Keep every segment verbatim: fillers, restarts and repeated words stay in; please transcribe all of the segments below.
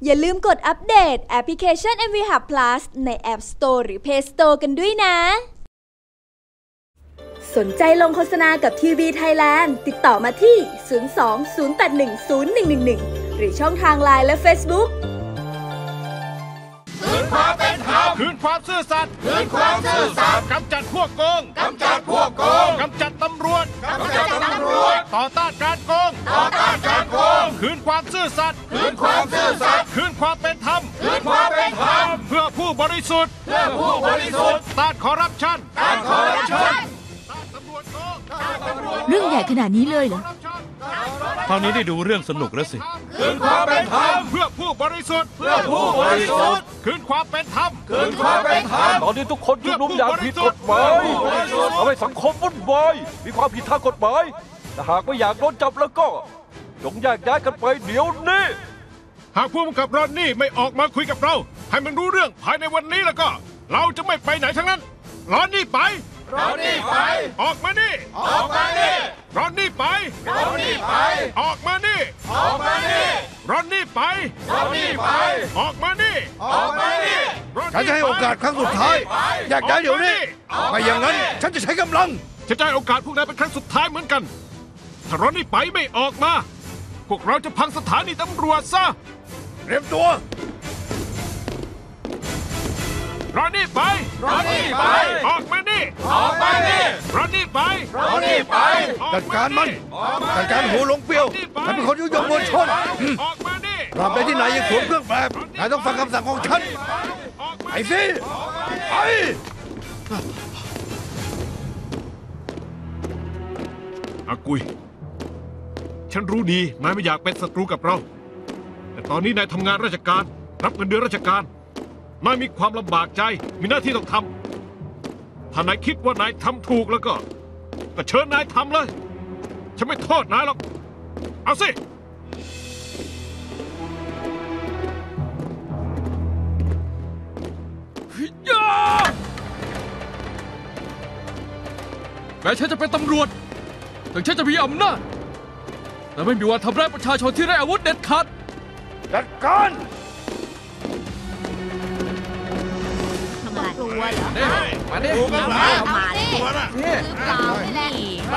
อย่าลืมกดอัปเดตแอปพลิเคชัน เอ็ม วี Hub Plus ใน App Store หรือ Play Store กันด้วยนะสนใจลงโฆษณากับทีวีไทยแลนด์ติดต่อมาที่ ศูนย์ สอง ศูนย์ แปด หนึ่ง ศูนย์ หนึ่ง หนึ่ง หนึ่ง หรือช่องทาง ไลน์ และ Facebook คืนความเป็นธรรมคืนความซื่อสัตย์คืนความซื่อสัตย์กำจัดพวกโกงกำจัดพวกโกงกำจัดตำรวจกำจัดตำรวจต่อต้านการโกงต่อต้านการโกงคืนความซื่อสัตย์คืนความซื่อสัตย์คืนความเป็นธรรมคืนความเป็นธรรมเพื่อผู้บริสุทธิ์เพื่อผู้บริสุทธิ์ต้านคอร์รัปชันต้านคอร์รัปชันต้านตำรวจโกงเรื่องใหญ่ขนาดนี้เลยเหรอคราวนี้ได้ดูเรื่องสนุกแล้วสิคืนความเป็นธรรมเพื่อผู้บริสุทธิ์เพื่อผู้บริสุทธิ์คืนความเป็นธรรมคืนความเป็นธรรมตอนนี้ทุกคนชุมนุมอย่างผิดกฎหมายทำให้สังคมวุ่นวายมีความผิดทางกฎหมายแต่หากไม่อยากโดนจับแล้วก็จงแยกย้ายกันไปเดี๋ยวนี้หากผู้กำกับรอนนี่ไม่ออกมาคุยกับเราให้มันรู้เรื่องภายในวันนี้แล้วก็เราจะไม่ไปไหนทั้งนั้นรอนนี่ไปรอนนี่ไปออกมานี่ออกมานี่รอนนี่ไปรอนนี่ไปออกมานี่ออกมานี่รอนนี่ไปรอนนี่ไปออกมานี่ออกมานี่ฉันจะให้โอกาสครั้งสุดท้ายอยากย้ายเดี๋ยวนี้ไม่อย่างนั้นฉันจะใช้กำลังฉันจะให้โอกาสพวกนายเป็นครั้งสุดท้ายเหมือนกันถ้ารอนนี่ไปไม่ออกมาพวกเราจะพังสถานีตำรวจซะเตรียมตัวรอนนี่ไปรอนนี่ไปออกมานี่ออกมานี่รอนนี่ไปรอนนี่ไปจัดการมันจัดการหัวหลงเปรี้ยวฉันเป็นคนยุยงมวลชนออกมานี่ตราบใดที่นายยังสวมเครื่องแบบนายต้องฟังคำสั่งของฉันไปสิไปอากุยฉันรู้ดีนายไม่อยากเป็นศัตรูกับเราแต่ตอนนี้นายทำงานราชการรับเงินเดือนราชการนายมีความลำบากใจมีหน้าที่ต้องทำถ้านายคิดว่านายทำถูกแล้วก็ก็เชิญนายทำเลยฉันไม่โทษนายหรอกเอาสิแม้ฉันจะเป็นตำรวจถึงฉันจะมีอำนาจแต่ไม่มีวันทำร้ายประชาชนที่ไร้อาวุธเด็ดขาดจัดการกลัวเหรอมาดิมาดิมาดิคือเปล่าแน่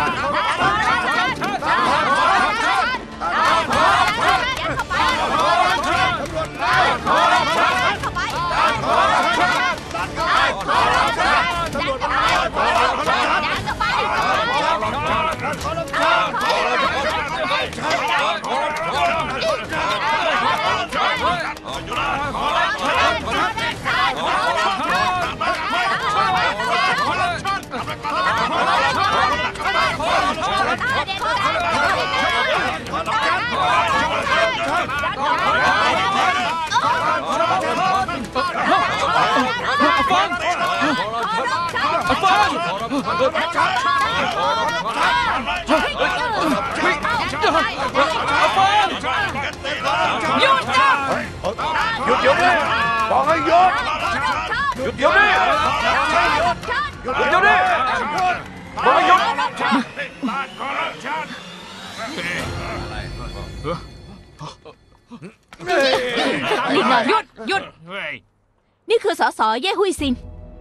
หยุดนะหยุดเดี๋ยวนี้บอกให้หยุดหยุดเดี๋ยวนี้หยุดเดี๋ยวนี้บอกให้หยุดหยุดหยุดนี่คือสสเย่ฮุยซิน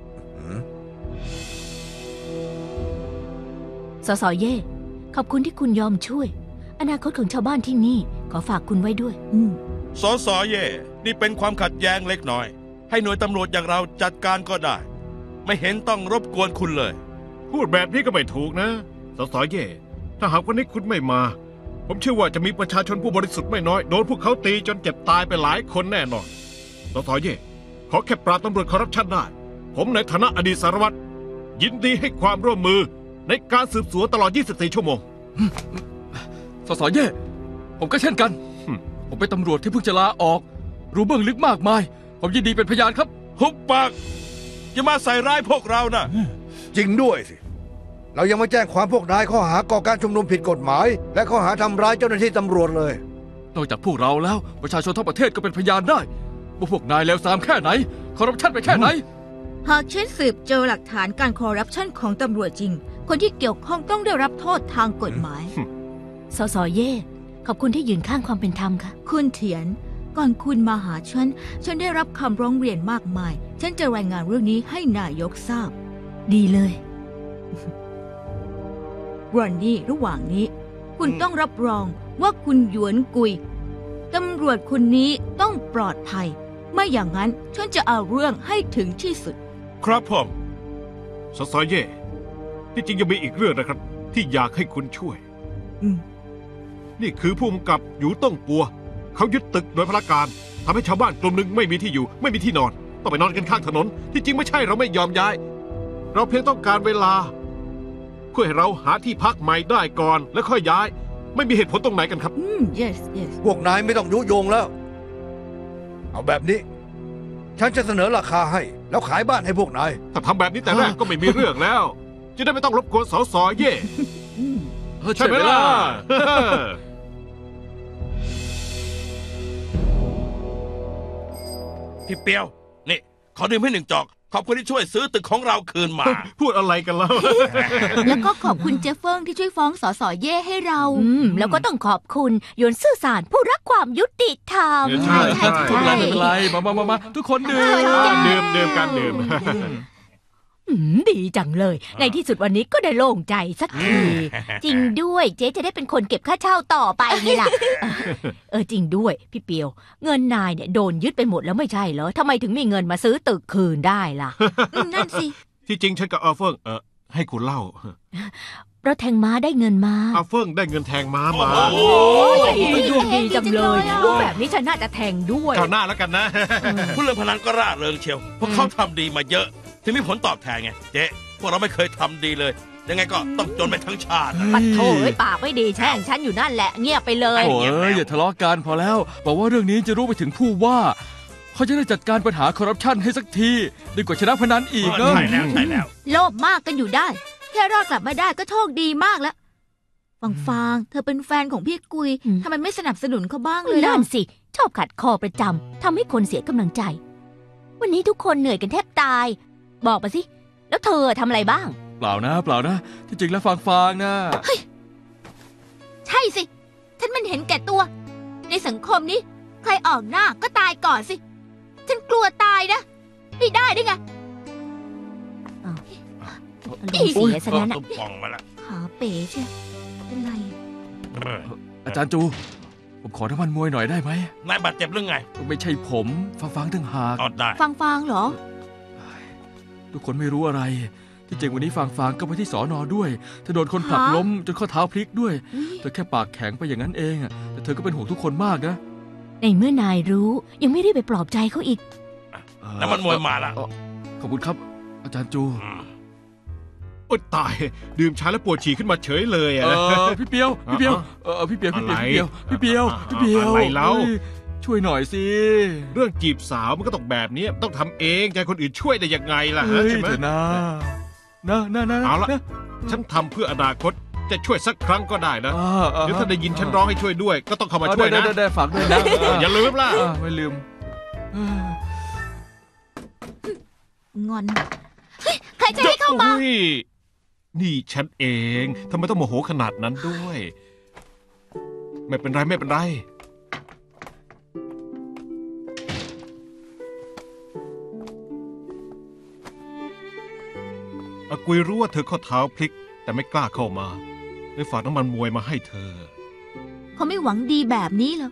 สสเย่ขอบคุณที่คุณยอมช่วยอนาคตของชาวบ้านที่นี่ขอฝากคุณไว้ด้วยสสเย่นี่เป็นความขัดแย้งเล็กน้อยให้หน่วยตำรวจอย่างเราจัดการก็ได้ไม่เห็นต้องรบกวนคุณเลยพูดแบบนี้ก็ไม่ถูกนะสสเย่ถ้าหากวันนี้คุณไม่มาผมเชื่อว่าจะมีประชาชนผู้บริสุทธิ์ไม่น้อยโดนพวกเขาตีจนเจ็บตายไปหลายคนแน่นอนสสเย่ขอแค่ปราบตำรวจคอร์รัปชันได้ผมในฐานะอดีตสารวัตรยินดีให้ความร่วมมือในการสืบสวนตลอดยี่สิบสี่ชั่วโมงสสเย่ผมก็เช่นกันผมเป็นตำรวจที่เพิ่งจะลาออกรู้เบื้องลึกมากมายผมยินดีเป็นพยานครับหุบปากอย่ามาใส่ร้ายพวกเรานะจริงด้วยสิเรายังไม่แจ้งความพวกนายข้อหาก่อการชุมนุมผิดกฎหมายและข้อหาทำร้ายเจ้าหน้าที่ตำรวจเลยนอกจากพวกเราแล้วประชาชนทั้งประเทศก็เป็นพยานได้ว่าพวกนายเลวทรามแค่ไหนคอร์รัปชันไปแค่ไหนหากฉันสืบเจอหลักฐานการคอร์รัปชันของตำรวจจริงคนที่เกี่ยวข้องต้องได้รับโทษทางกฎหมายสสเย่ขอบคุณที่ยืนข้างความเป็นธรรมค่ะคุณเถียนก่อนคุณมาหาฉัน ฉันได้รับคำร้องเรียนมากมาย ฉันจะรายงานเรื่องนี้ให้นายกทราบ ดีเลยรอนนี่ระหว่างนี้ คุณต้องรับรองว่าคุณหยวนกุยตำรวจคนนี้ต้องปลอดภัย ไม่อย่างนั้นฉันจะเอาเรื่องให้ถึงที่สุดครับผมสสเย่ที่จริงยังมีอีกเรื่องนะครับ ที่อยากให้คุณช่วยอืมนี่คือผู้กำกับอยู่ต้องปัว เขายึดตึกโดยพลการทำให้ชาวบ้านกลุ่มหนึ่งไม่มีที่อยู่ ไม่มีที่นอน ต้องไปนอนกันข้างถนน ที่จริงไม่ใช่เราไม่ยอมย้าย เราเพียงต้องการเวลาเพื่อให้เราหาที่พักใหม่ได้ก่อนแล้วค่อยย้าย ไม่มีเหตุผลตรงไหนกันครับอืม yes yes พวกนายไม่ต้องยุยงแล้ว เอาแบบนี้ ฉันจะเสนอราคาให้ แล้วขายบ้านให้พวกนายถ้าทำแบบนี้แต่แรกก็ไม่มีเรื่องแล้ว จะได้ไม่ต้องรบกวนสสเย่อืมใช่ไหมล่ะพี่เปียว นี่ ขอดื่มให้หนึ่งจอก ขอบคุณที่ช่วยซื้อตึกของเราคืนมาพูดอะไรกันแล้วแล้วก็ขอบคุณเจฟเฟิงที่ช่วยฟ้องสสเย่ให้เราอืมแล้วก็ต้องขอบคุณหยวนซื่อสารผู้รักความยุติธรรมใช่ใช่ไม่เป็นไรไม่เป็นไรมามามามาทุกคนดื่มดื่มดื่มกันดื่มอืมดีจังเลย ในที่สุดวันนี้ก็ได้โล่งใจสักที จริงด้วยเจ๊จะได้เป็นคนเก็บค่าเช่าต่อไปไงล่ะ เออจริงด้วยพี่เปียว เงินนายเนี่ยโดนยึดไปหมดแล้วไม่ใช่เหรอทำไมถึงมีเงินมาซื้อตึกคืนได้ล่ะนั่นสิที่จริงฉันกับอาเฟิงเออให้คุณเล่าเราแทงม้าได้เงินมาอาเฟิงได้เงินแทงม้ามาโอ้ยดวงดีจังเลยรู้แบบนี้ฉันน่าจะแทงด้วยคราวหน้าแล้วกันนะผู้เล่นพนันก็ร่าเริงเชียวเพราะเขาทำดีมาเยอะถึงมีผลตอบแทนไงเจ๊พวกเราไม่เคยทำดีเลย ยังไงก็ต้องจนไปทั้งชาติปัดโถเอ้ยปากไม่ดีแช่งฉันอยู่นั่นแหละเงียบไปเลยโอ้ยอย่าทะเลาะกันพอแล้ว บอกว่าเรื่องนี้จะรู้ไปถึงผู้ว่า เขาจะได้จัดการปัญหาคอร์รัปชันให้สักทีดีกว่าชนะพนันอีกเนอะใช่แล้วใช่แล้วโลภมากกันอยู่ได้ แค่รอดกลับมาได้ก็โชคดีมากแล้วฟังฟางเธอเป็นแฟนของพี่กุยอืมทำไมไม่สนับสนุนเขาบ้างเลยล่ะนั่นสิ ชอบขัดคอประจำทำให้คนเสียกำลังใจ วันนี้ทุกคนเหนื่อยกันแทบตาย บอกมาสิ แล้วเธอทำอะไรบ้างเปล่านะเปล่านะที่จริงแล้วฟางฟางนะใช่สิ ฉันมันเห็นแก่ตัว ในสังคมนี้ ใครออกหน้าก็ตายก่อนสิ ฉันกลัวตายนะ ไม่ได้ได้ไงอารมณ์เสียซะงั้นตุ๊อะบป่องมาละขาเป๋ใช่เป็นไรเอออาจารย์จู ผมขอน้ำมันมวยหน่อยได้ไหมนายบาดเจ็บหรือไงไม่ใช่ผมฟางฟางตั้งหากตอดได้ฟังฟางเหรอทุกคนไม่รู้อะไร ที่จริงวันนี้ฟางฟางก็ไปที่สอนอด้วยเธอโดนคนผลักฮะล้มจนข้อเท้าพลิกด้วยอุ๊ยเธอแค่ปากแข็งไปอย่างนั้นเองอะแต่เธอก็เป็นห่วงทุกคนมากนะในเมื่อนายรู้ยังไม่ได้ไปปลอบใจเขาอีกน้ำมันมวยมาละเอ่อขอบคุณครับ อาจารย์จูอืมโอ๊ยตาย ดื่มชาแล้วปวดฉี่ขึ้นมาเฉยเลยเออะอพี่เปียวพี่เปียวเออพี่เปียวพี่เปียวพี่เปียวพี่เปียวพี่เปียวอะไรเล่าฮ้ยช่วยหน่อยสิเรื่องจีบสาวมันก็ต้องแบบนี้ต้องทำเองจะให้คนอื่นช่วยได้ยังไงล่ะฮะเฮ้ยใช่ไหมเถอะนะนะนะนะเอาละนฉันทำเพื่ออนาคตจะช่วยสักครั้งก็ได้นะอ่าอ่เดี๋ยวถ้าได้ยินฉันร้องให้ช่วยด้วย ก็ต้องเข้ามาช่วยนะได้ได้ได้ฝากด้วยนะอย่าลืมล่ะอ่าไม่ลืมเอองอน ใครจะให้เข้ามาโอ้ยนี่ฉันเองทำไมต้องโมโหขนาดนั้นด้วย ไม่เป็นไรไม่เป็นไรอากุยรู้ว่าเธอข้อเท้าพลิก แต่ไม่กล้าเข้ามาเลยฝากน้ำมันมวยมาให้เธอเขาไม่หวังดีแบบนี้หรอก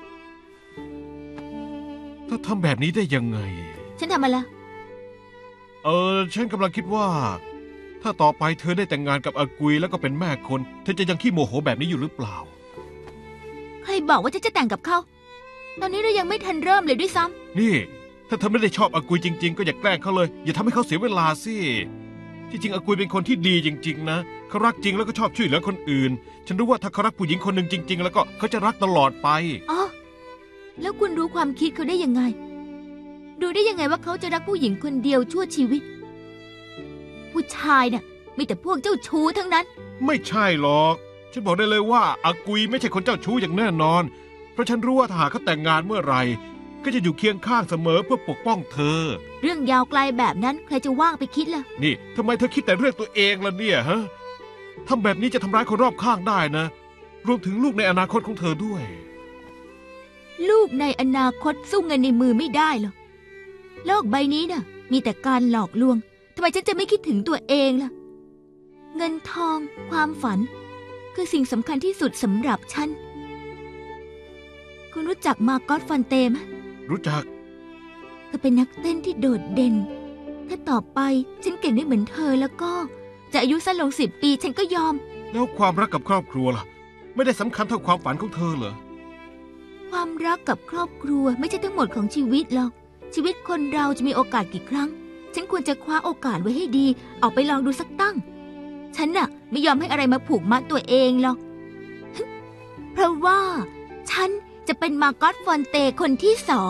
เธอทำแบบนี้ได้ยังไงฉันทำอะไรเออฉันกำลังคิดว่า ถ้าต่อไปเธอได้แต่งงานกับอากุยแล้วก็เป็นแม่คน เธอจะยังขี้โมโหแบบนี้อยู่หรือเปล่าใครบอกว่าฉันจะแต่งกับเขา ตอนนี้เรายังไม่ทันเริ่มเลยด้วยซ้ำนี่ ถ้าเธอไม่ได้ชอบอากุยจริง ๆ ก็อย่าแกล้งเขาเลย อย่าทำให้เขาเสียเวลาสิที่จริงอากุยเป็นคนที่ดีจริง ๆ นะเขารักจริงแล้วก็ชอบช่วยเหลือคนอื่น ฉันรู้ว่าถ้าเขารักผู้หญิงคนหนึ่งจริง ๆ แล้วก็เขาจะรักตลอดไปอ๋อ แล้วคุณรู้ความคิดเขาได้ยังไง รู้ได้ยังไงว่าเขาจะรักผู้หญิงคนเดียวชั่วชีวิต ผู้ชายน่ะมีแต่พวกเจ้าชู้ทั้งนั้นไม่ใช่หรอก ฉันบอกได้เลยว่าอากุยไม่ใช่คนเจ้าชู้อย่างแน่นอน เพราะฉันรู้ว่าถ้าหากเขาแต่งงานเมื่อไหร่ก็จะอยู่เคียงข้างเสมอเพื่อปกป้องเธอเรื่องยาวไกลแบบนั้นใครจะว่างไปคิดล่ะนี่ทำไมเธอคิดแต่เรื่องตัวเองล่ะเนี่ยฮะทำแบบนี้จะทำร้ายคนรอบข้างได้นะ รวมถึงลูกในอนาคตของเธอด้วยลูกในอนาคตสู้เงินในมือไม่ได้หรอกโลกใบนี้น่ะมีแต่การหลอกลวงทำไมฉันจะไม่คิดถึงตัวเองล่ะเงินทองความฝันคือสิ่งสำคัญที่สุดสำหรับฉันคุณรู้จักมาร์กอต ฟอนเต้ไหมรู้จักเธอเป็นนักเต้นที่โดดเด่นถ้าต่อไปฉันเก่งได้เหมือนเธอแล้วก็จะอายุสั้นลงสิบปีฉันก็ยอมแล้วความรักกับครอบครัวล่ะไม่ได้สำคัญเท่าความฝันของเธอเหรอความรักกับครอบครัวไม่ใช่ทั้งหมดของชีวิตหรอกชีวิตคนเราจะมีโอกาสกี่ครั้งฉันควรจะคว้าโอกาสไว้ให้ดีออกไปลองดูสักตั้งฉันน่ะไม่ยอมให้อะไรมาผูกมัดตัวเองหรอก เพราะว่าฉันจะเป็นมาร์กอต ฟอนเต้คนที่สอง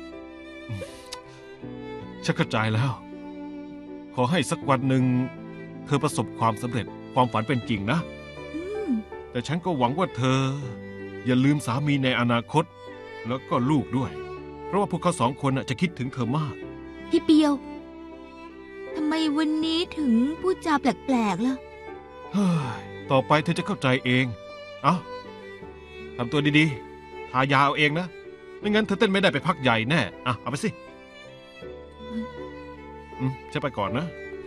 ฉันเข้าใจแล้วขอให้สักวันหนึ่งเธอประสบความสำเร็จความฝันเป็นจริงนะแต่ฉันก็หวังว่าเธออย่าลืมสามีในอนาคตแล้วก็ลูกด้วยเพราะว่าพวกเขาสองคนจะคิดถึงเธอมากพี่เปียวทำไมวันนี้ถึงพูดจาแปลกๆล่ะเฮ้ยต่อไปเธอจะเข้าใจเองเอ้าทำตัวดีๆทายาเอาเองนะไม่งั้นเธอเต้นไม่ได้ไปพักใหญ่แน่อ่ะเอาไปสิอืมฉันไปก่อนนะ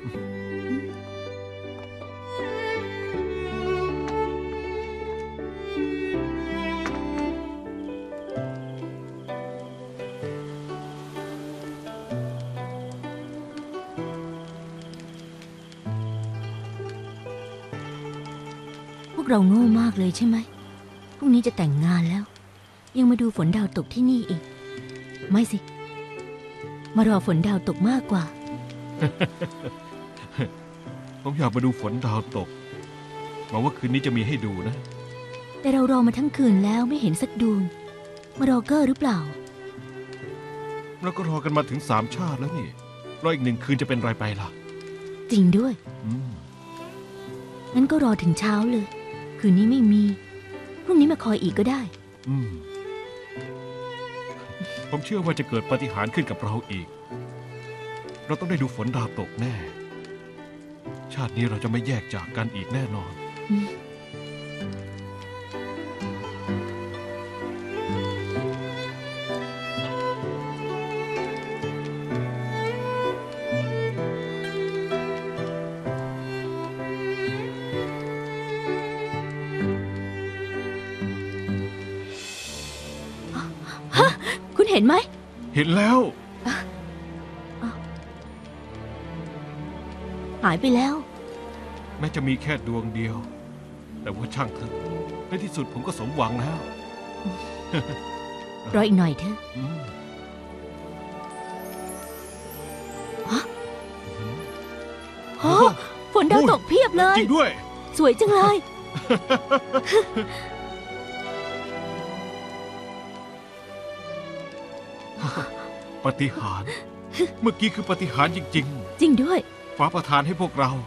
พวกเราโง่มากเลยใช่ไหมพรุ่งนี้จะแต่งงานแล้วยังมาดูฝนดาวตกที่นี่อีกไม่สิมารอฝนดาวตกมากกว่าผมอยากมาดูฝนดาวตกหวังว่าคืนนี้จะมีให้ดูนะแต่เรารอมาทั้งคืนแล้วไม่เห็นสักดวงมารอเกอร์หรือเปล่าเราก็รอกันมาถึงสามชาติแล้วนี่รออีกหนึ่งคืนจะเป็นไรไปล่ะจริงด้วยงั้นก็รอถึงเช้าเลยคืนนี้ไม่มีพรุ่งนี้มาคอยอีกก็ได้อืมผมเชื่อว่าจะเกิดปาฏิหาริย์ขึ้นกับเราอีกเราต้องได้ดูฝนดาวตกแน่ชาตินี้เราจะไม่แยกจากกันอีกแน่นอนเห็นไหมเห็นแล้วหายไปแล้วแม้จะมีแค่ดวงเดียวแต่ว่าช่างเถอะในที่สุดผมก็สมหวังแล้วรออีกหน่อยเถอะฮะฝนดาวตกเพียบเลยจริงด้วยสวยจังเลยปาฏิหาริย์เมื่อกี้คือปาฏิหาริย์จริงๆจริงด้วยฟ้าประทานให้พวกเรา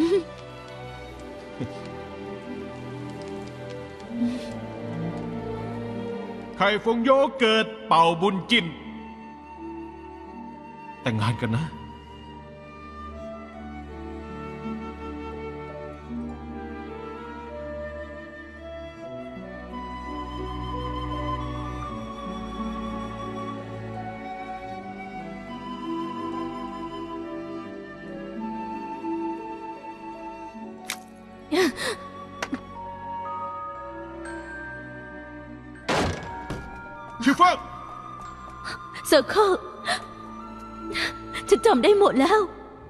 ไข่ฟงโยเกิดเป่าบุญจินแต่งงานกันนะชิฟเฟอร์เซอร์เคิลฉันจำได้หมดแล้ว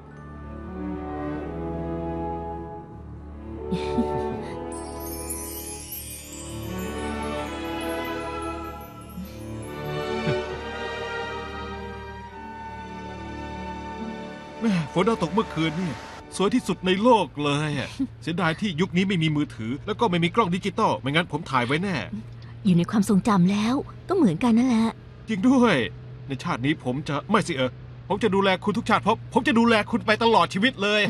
แม่ฝนดาวตกเมื่อคืนนี่สวยที่สุดในโลกเลยเสียดายที่ยุคนี้ไม่มีมือถือแล้วก็ไม่มีกล้องดิจิตอลไม่งั้นผมถ่ายไว้แน่อยู่ในความทรงจำแล้วก็เหมือนกันนั่นแหละจริงด้วยในชาตินี้ผมจะไม่สิเออผมจะดูแลคุณทุกชาติเพราะผมจะดูแลคุณไปตลอดชีวิตเลย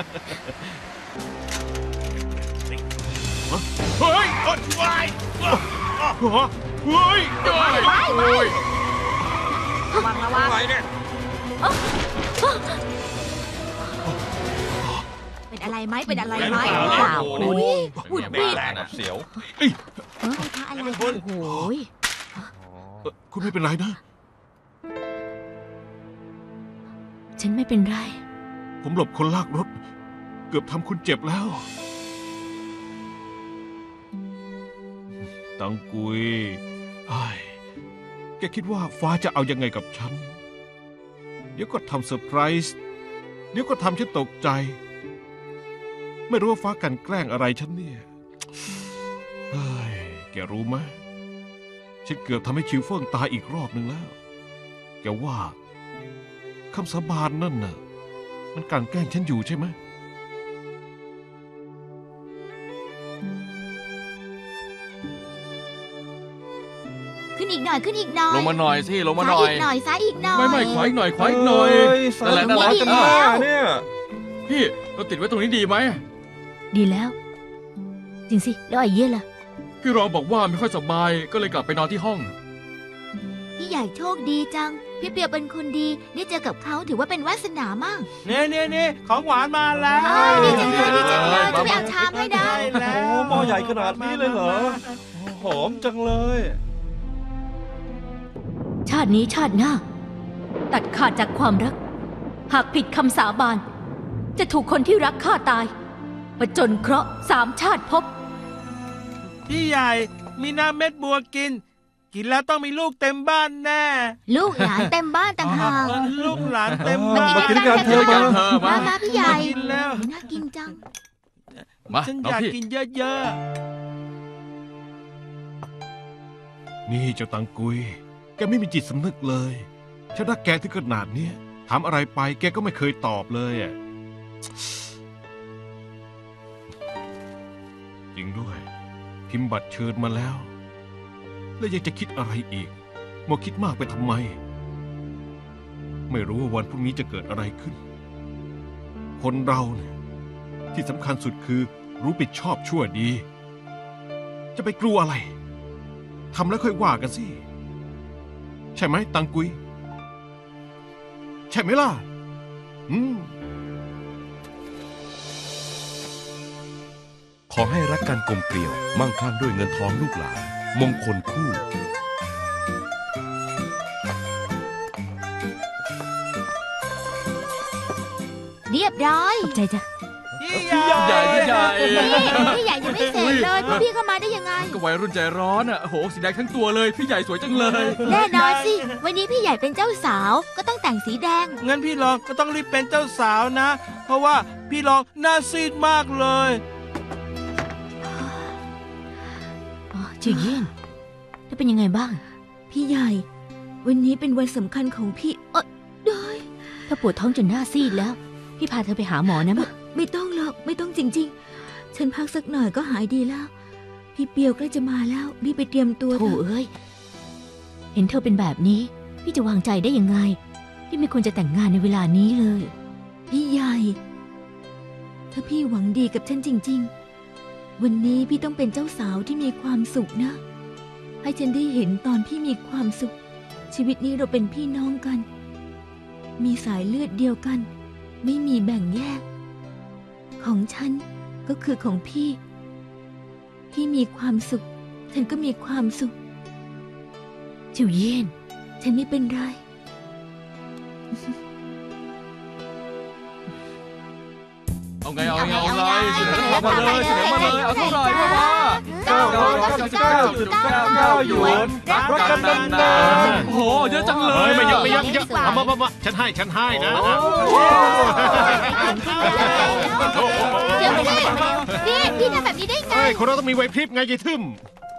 เฮ้ยอดไว้เฮ้ยเฮ้ยโอ้ยระวังระวังอะไรเนี่ยเป็นอะไรไหมเป็นอะไรไหมเปล่าคุณบุดบิดเสียวอะไรโอ้โหอคุณไม่เป็นไรนะฉันไม่เป็นไรผมหลบคนลากรถ เกือบทำคุณเจ็บแล้ว ตังกุยไอ้แกคิดว่าฟ้าจะเอายังไงกับฉัน เดี๋ยวก็ทำเซอร์ไพรส์ เดี๋ยวก็ทำฉันตกใจ ไม่รู้ว่าฟ้ากันแกล้งอะไรฉันเนี่ยเฮ้ยแกรู้ไหมฉันเกือบทำให้ชิวเฟิงตายอีกรอบหนึ่งแล้ว แกว่าคำสาบานนั่นน่ะมันกลั่นแกล้งฉันอยู่ใช่ไหมขึ้นอีกหน่อยขึ้นอีกหน่อยลงมาหน่อยสิลงมาหซ้าน่ยอยอีกหน่อยซ้ายอีกหน่อยไม่ไม่ขวาอีกหน่อยขวาอีกหน่อยสานั่นแหละนั่นแหละธุกันหน้าเนี่ยพี่เราติดไว้ตรงนี้ดีไหมดีแล้ว จริงสิ แล้วไอ้เยี่ยล่ะพี่รองบอกว่าไม่ค่อยสบายก็เลยกลับไปนอนที่ห้องพี่ใหญ่โชคดีจัง พี่เปียวเป็นคนดีได้เจอกับเขาถือว่าเป็นวาสนามากเนี่ยเนี่ยเนี่ยของหวานมาแล้วอ้าวดีจังเลยดีจังเลยจะไปเอาชามให้ได้โอ้หม้อใหญ่ขนาดนี้เลยเหรอหอมจังเลยชาตินี้ชาติหน้า ตัดขาดจากความรัก หากผิดคำสาบาน จะถูกคนที่รักฆ่าตายประจนเคราะห์สามชาติภพพี่ใหญ่มีน้ำเม็ดบัวกิน กินแล้วต้องมีลูกเต็มบ้านแน่ลูกหลานเต็มบ้านต่างหากลูกหลานเต็มบ้านมากินด้วยกันเธอมามามาพี่ใหญ่กินแล้วน่ากินจังมาฉันน้อองยากพี่กินเยอะนี่เจ้าตังกุย แกไม่มีจิตสำนึกเลยฉันรักแกถึงขนาดเนี้ยถามอะไรไปแกก็ไม่เคยตอบเลยอ่ะจริงด้วย พิมพ์บัตรเชิญมาแล้ว แล้วยังจะคิดอะไรอีกมัวคิดมากไปทำไม ไม่รู้ว่าวันพรุ่งนี้จะเกิดอะไรขึ้น คนเราเนี่ยที่สำคัญสุดคือรู้ผิดชอบชั่วดี จะไปกลัวอะไรทำแล้วค่อยว่ากันสิใช่ไหมตังกุย ใช่ไหมล่ะอืมขอให้รักกันกลมเกลียวมั่งคั่งด้วยเงินทองลูกหลานมงคลคู่เรียบร้อยใจจ้ะๆพี่พี่ใหญ่พี่ใหญ่พี่ใหญ่ยังไม่เสร็จเลยพวกพี่เข้ามาได้ยังไงก็วัยรุ่นใจร้อนอ่ะโหสีแดงทั้งตัวเลยพี่ใหญ่สวยจังเลยแน่นอนสิ วันนี้พี่ใหญ่เป็นเจ้าสาวก็ต้องแต่งสีแดงงั้นพี่รองก็ต้องรีบเป็นเจ้าสาวนะ เพราะว่าพี่รองหน้าซีดมากเลยอ๋อจือเยี่ยนถ้าเป็นยังไงบ้างพี่ใหญ่ วันนี้เป็นวันสำคัญของพี่เออได้ถ้าปวดท้องจนหน้าซีดแล้ว พี่พาเธอไปหาหมอนะมะไม่ต้องหรอกไม่ต้องจริง ๆ ฉันพักสักหน่อยก็หายดีแล้ว พี่เปียวใกล้จะมาแล้วรีบไปเตรียมตัวโถเถอะเอ้ย เห็นเธอเป็นแบบนี้ พี่จะวางใจได้ยังไง พี่ไม่ควรจะแต่งงานในเวลานี้เลยพี่ใหญ่ ถ้าพี่หวังดีกับฉันจริง ๆ วันนี้พี่ต้องเป็นเจ้าสาวที่มีความสุขนะ ให้ฉันได้เห็นตอนพี่มีความสุข ชีวิตนี้เราเป็นพี่น้องกัน มีสายเลือดเดียวกัน ไม่มีแบ่งแยก ของฉันก็คือของพี่ พี่มีความสุข ฉันก็มีความสุขจิวเยี่ยนฉันไม่เป็นไรเอาไงเอาไงเอาไงเสนอมาเลยเสนอมาเลยเอาเท่าไหร่มาว่าเก้าร้อยเก้าสิบเก้าจุดเก้าเก้าหยวนรักกันนานโอ้โหเยอะจังเลเฮ้ยยไม่เยอะไม่เยอะไม่เยอะเอามามามาฉันให้ฉันให้นะเดี๋ยวไม่ได้นี่พี่ทำแบบนี้ได้ไงเฮ้ยคนเราต้องมีไหวพริบไงยายทึม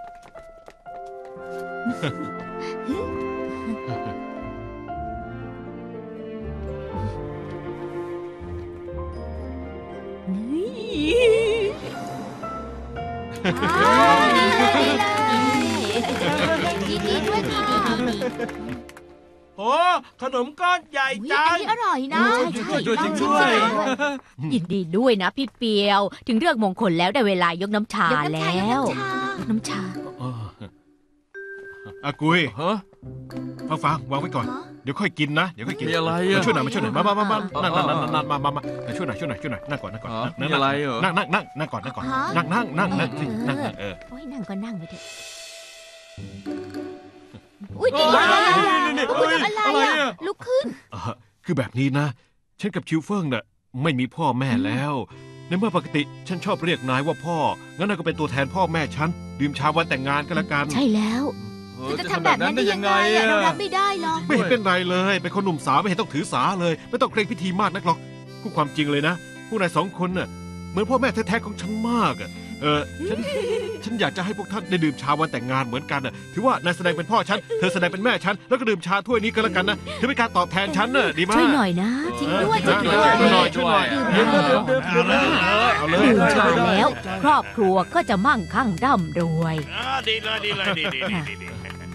ดีดีด้วยดีดีดีโอ้ขนมก้อนใหญ่อุ๊ยจัอันงนี้อร่อยนะใช่ใช่ด้วยจริงด้วยยินดีด้วยนะพี่เปียว ถึงเรื่องมงคลแล้วได้เวลายกน้ำชายกน้ำชาแล้วยกน้ำชาน้ำชาเอออากุยฮะฟังฟังวางไว้ก่อน เดี๋ยวค่อยกินนะ เดี๋ยวค่อยกินมีอะไรมาอ่ะช่วยหน่อยมาช่วยหน่อยมามามามานั่งอ๋นั่องนั่งนั่งมามามามาช่วยหน่อยช่วยหน่อยช่วยหน่อยนั่งก่อนนั่งก่อนอ๋อนั่งมีอะไรเหรอนั่งนั่งนั่งนั่งก่อนนั่งก่อนฮะนั่งนั่งนั่งนั่งสินั่งนั่งเออโอ้ยนั่งก็นั่งไปเถอะโอ้อุ้ยเอ้ยอย่าอย่าอย่านี่คุณทำเอ้ยอะไรอะไรอ่ะอ่ะลุกขึ้นเอ่อคือแบบนี้นะ ฉันกับชิวเฟิงน่ะไม่มีพ่อแม่แล้ว ในเมื่อปกติฉันชอบเรียกนายว่าพ่อ งั้นนายก็เป็นตัวแทนพ่อแม่ฉัน ดื่มชาวันแต่งงานก็แล้วกันใช่แล้วเอเธออจะจะทำทำแบแบบ บนั้นั้น นได้ได้ยัยัง งไงไงอ่ะอ่ะเรารับไม่ได้หรอกไม่เห็นเป็นไรเลย เป็นคนหนุ่มสาวไม่เห็นต้องถือสาเลย ไม่ต้องเคร่งพิธีมากนักหรอกพูดความจริงเลยนะพวกนายสองคนน่ะเหมือนพ่อแม่แท้ๆของฉันมากอ่ะเออฉันฉันอยากจะให้พวกท่านได้ดื่มชาวันแต่งงานเหมือนกันน่ะถือว่านายแสดงเป็นพ่อฉันเธอแสดงเป็นแม่ฉันแล้วก็ดื่มชาถ้วยนี้ก็แล้วกันนะถือเป็นการตอบแทนฉันน่ะดีมากช่วยหน่อยนะจริงด้วยเอจริองด้วยช่วยหน่อยช่วยหน่อยดื่มเดี๋ยวชาเดี๋ยวเดี๋ยวเดี๋ยวเอาเลยดื่มชาแล้ว ครอบครัวก็จะมั่งคั่งร่ำรวยอ่าดีเลยดีเลยดีดีดีดี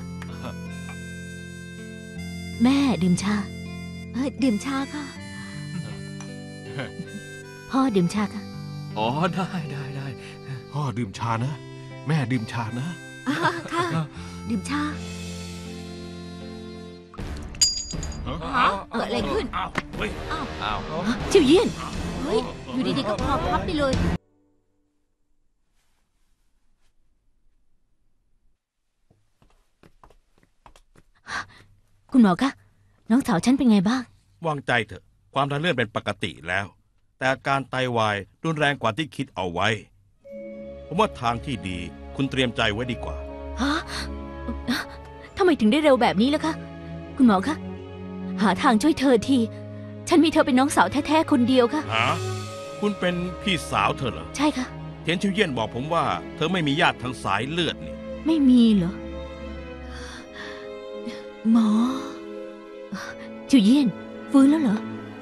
แม่ดื่มชาเอ้ยดื่มชาค่ะพ่อดื่มชาค่ะอ๋อได้ได้ได้พ่อดื่มชานะ แม่ดื่มชานะอ่าค่ะ ดื่มชา ฮะเกิดอะไรขึ้นอ้าวเฮ้ยอ้าวชิวเยี่ยนเฮ้ย อยู่ดีๆก็พอพับไปเลยคุณหมอคะน้องสาวฉันเป็นไงบ้างวางใจเถอะ ความดันเลือดเป็นปกติแล้ว แต่อาการไตวายรุนแรงกว่าที่คิดเอาไว้ ผมว่าทางที่ดีคุณเตรียมใจไว้ดีกว่าฮะทำไมถึงได้เร็วแบบนี้ล่ะคะ คุณหมอคะ หาทางช่วยเธอที ฉันมีเธอเป็นน้องสาวแท้ๆคนเดียวค่ะฮะ คุณเป็นพี่สาวเธอเหรอใช่ค่ะเทียนชิวเยี่ยนบอกผมว่า เธอไม่มีญาติทางสายเลือดนี่ไม่มีเหรอหมอชิวเยี่ยนฟื้นแล้วเหรอ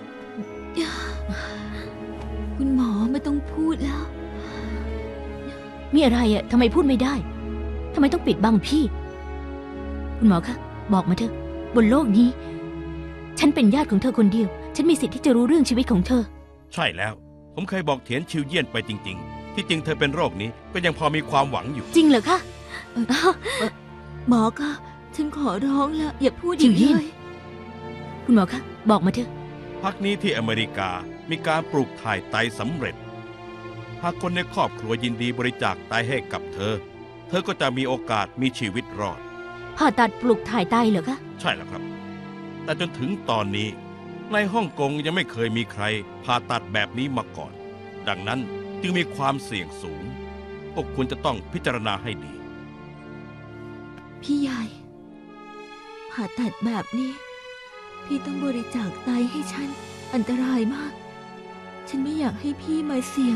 คุณหมอไม่ต้องพูดแล้วมีอะไรอ่ะทำไมพูดไม่ได้ทำไมต้องปิดบังพี่ คุณหมอคะบอกมาเถอะบนโลกนี้ ฉันเป็นญาติของเธอคนเดียว ฉันมีสิทธิ์ที่จะรู้เรื่องชีวิตของเธอใช่แล้ว ผมเคยบอกเถียนชิวเยี่ยนไปจริง ๆ ที่จริงเธอเป็นโรคนี้ก็ยังพอมีความหวังอยู่จริงเหรอคะหมอคะฉันขอร้องแล้วอย่าพูดจิอีวกเยี่เลยน คุณหมอคะบอกมาเถอะพักนี้ที่อเมริกามีการปลูกถ่ายไตสำเร็จ หากคนในครอบครัวยินดีบริจาคไตให้กับเธอ เธอก็จะมีโอกาสมีชีวิตรอดผ่าตัดปลุกถ่ายไตเหรอคะใช่แล้วครับ แต่จนถึงตอนนี้ ในฮ่องกงยังไม่เคยมีใครผ่าตัดแบบนี้มาก่อน ดังนั้นจึงมีความเสี่ยงสูง พวกคุณจะต้องพิจารณาให้ดีพี่ใหญ่ ผ่าตัดแบบนี้ พี่ต้องบริจาคไตให้ฉัน อันตรายมาก ฉันไม่อยากให้พี่มาเสี่ยง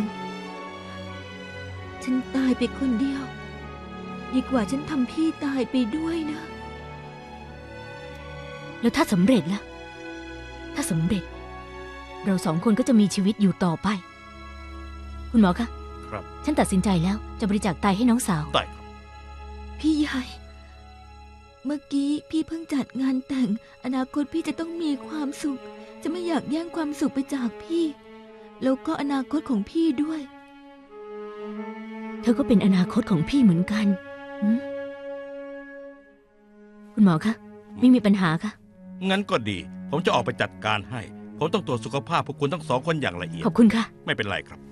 ฉันตายไปคนเดียว ดีกว่าฉันทำพี่ตายไปด้วยนะแล้วถ้าสำเร็จล่ะ ถ้าสำเร็จ เราสองคนก็จะมีชีวิตอยู่ต่อไป คุณหมอคะครับฉันตัดสินใจแล้วจะบริจาคไตให้น้องสาวได้พี่ใหญ่ เมื่อกี้พี่เพิ่งจัดงานแต่ง อนาคตพี่จะต้องมีความสุข จะไม่อยากแย่งความสุขไปจากพี่ แล้วก็อนาคตของพี่ด้วยเธอก็เป็นอนาคตของพี่เหมือนกันหืมคุณหมอคะ ไม่มีปัญหาค่ะงั้นก็ดี ผมจะออกไปจัดการให้ ผมต้องตรวจสุขภาพพวกคุณทั้งสองคนอย่างละเอียดขอบคุณค่ะไม่เป็นไรครับ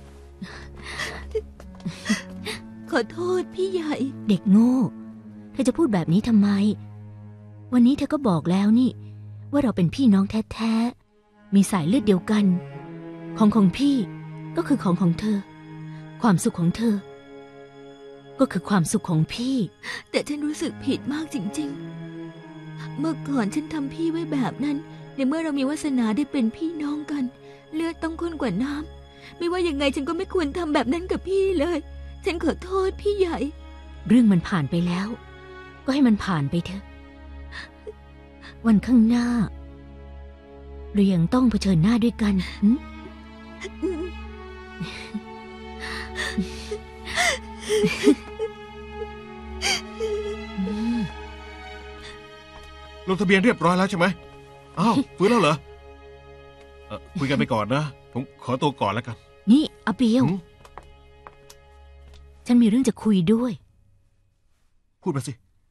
ขอโทษพี่ใหญ่เด็กโง่ เธอจะพูดแบบนี้ทำไม วันนี้เธอก็บอกแล้วนี่ ว่าเราเป็นพี่น้องแท้ๆ มีสายเลือดเดียวกัน ของของพี่ก็คือของของเธอ ความสุขของเธอ ก็คือความสุขของพี่แต่ฉันรู้สึกผิดมากจริงๆ เมื่อก่อนฉันทำพี่ไว้แบบนั้น ในเมื่อเรามีวาสนาได้เป็นพี่น้องกัน เลือดต้องข้นกว่าน้ำ ไม่ว่ายังไงฉันก็ไม่ควรทำแบบนั้นกับพี่เลย ฉันขอโทษพี่ใหญ่เรื่องมันผ่านไปแล้ว ก็ให้มันผ่านไปเถอะ วันข้างหน้า เรายังต้องเผชิญหน้าด้วยกันหึลงทะเบียนเรียบร้อยแล้วใช่ไหมอ้าวฟื้นแล้วเหรอเอ่อคุยกันไปก่อนนะ ผมขอตัวก่อนแล้วกันนี่อาเปียวหืมฉันมีเรื่องจะคุยด้วยพูดมาสิ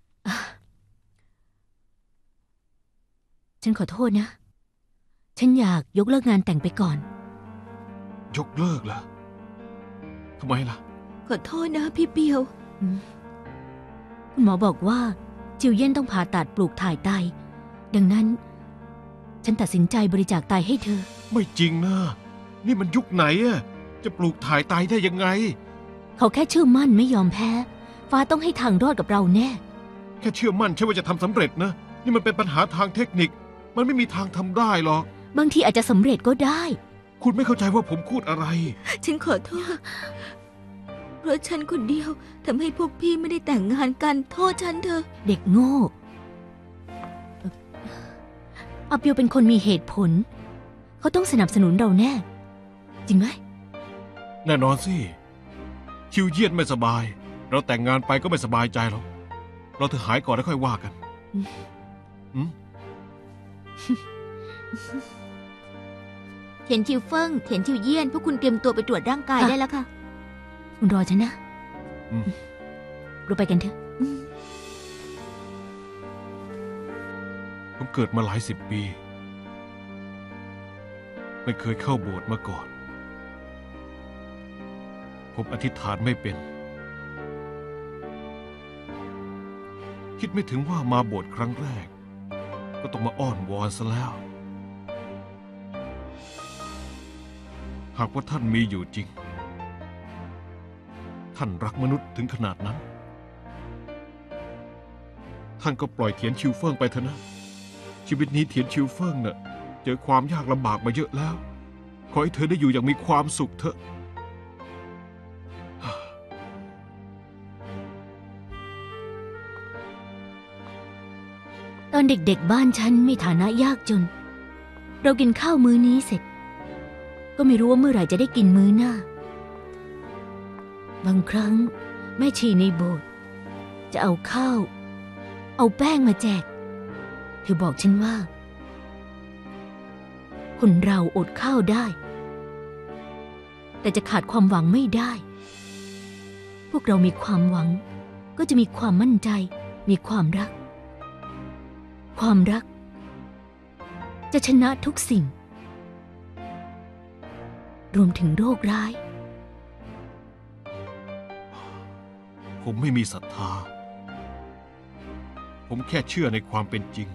ฉันขอโทษนะ ฉันอยากยกเลิกงานแต่งไปก่อนยกเลิกเหรอทำไมล่ะขอโทษนะพี่เปียวคุณหมอบอกว่า จจิวเย่นต้องผ่าตัดปลูกถ่ายไตดังนั้น ฉันตัดสินใจบริจาคไตให้เธอไม่จริงนะนี่มันยุคไหนอะจะปลูกถ่ายไตได้ยังไงเขาแค่เชื่อมั่นไม่ยอมแพ้ ฟ้าต้องให้ทางรอดกับเราแน่แค่เชื่อมั่นใช่ว่าจะทำสำเร็จนะนี่มันเป็นปัญหาทางเทคนิค มันไม่มีทางทำได้หรอกบางทีอาจจะสำเร็จก็ได้คุณไม่เข้าใจว่าผมพูดอะไรฉันขอโทษ เพราะฉันคนเดียวทำให้พวกพี่ไม่ได้แต่งงานกันโทษฉันเถอะเด็กโง่อาเปียวเป็นคนมีเหตุผล เขาต้องสนับสนุนเราแน่ จริงไหมแน่นอนสิคิวเยียนไม่สบาย เราแต่งงานไปก็ไม่สบายใจหรอกเราเธอหายก่อนแล้วค่อยว่ากันอืมเถียนชิวเฟิงเถียนชิวเยี่ยนพวกคุณเตรียมตัวไปตรวจร่างกายได้แล้วค่ะคุณรอฉันนะอืมเราไปกันเถอะผมเกิดมาหลายสิบปี ไม่เคยเข้าโบสถ์มาก่อน ผมอธิษฐานไม่เป็น คิดไม่ถึงว่ามาโบสถ์ครั้งแรก ก็ต้องมาอ้อนวอนซะแล้ว หากว่าท่านมีอยู่จริง ท่านรักมนุษย์ถึงขนาดนั้น ท่านก็ปล่อยเถียนชิวเฟิงไปเถอะนะ ชีวิตนี้เถียนชิวเฟิงน่ะเจอความยากลำบากมาเยอะแล้ว ขอให้เธอได้อยู่อย่างมีความสุขเถอะตอนเด็กๆบ้านฉันมีฐานะยากจน เรากินข้าวมื้อนี้เสร็จ ก็ไม่รู้ว่าเมื่อไหร่จะได้กินมื้อหน้า บางครั้งแม่ชีในโบสถ์จะเอาข้าว เอาแป้งมาแจก เธอบอกฉันว่า คนเราอดข้าวได้ แต่จะขาดความหวังไม่ได้ พวกเรามีความหวัง ก็จะมีความมั่นใจ มีความรัก ความรัก จะชนะทุกสิ่ง รวมถึงโรคร้ายผมไม่มีศรัทธา ผมแค่เชื่อในความเป็นจริง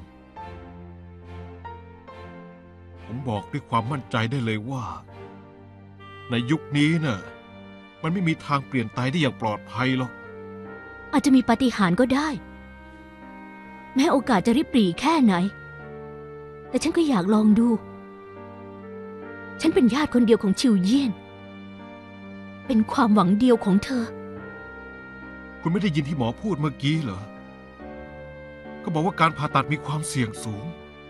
ผมบอกด้วยความมั่นใจได้เลยว่า ในยุคนี้น่ะ มันไม่มีทางเปลี่ยนไตได้อย่างปลอดภัยหรอกอาจจะมีปาฏิหาริย์ก็ได้ แม้โอกาสจะริบหรี่แค่ไหน แต่ฉันก็อยากลองดู ฉันเป็นญาติคนเดียวของชิวเยี่ยน เป็นความหวังเดียวของเธอคุณไม่ได้ยินที่หมอพูดเมื่อกี้เหรอ ก็บอกว่าการผ่าตัดมีความเสี่ยงสูง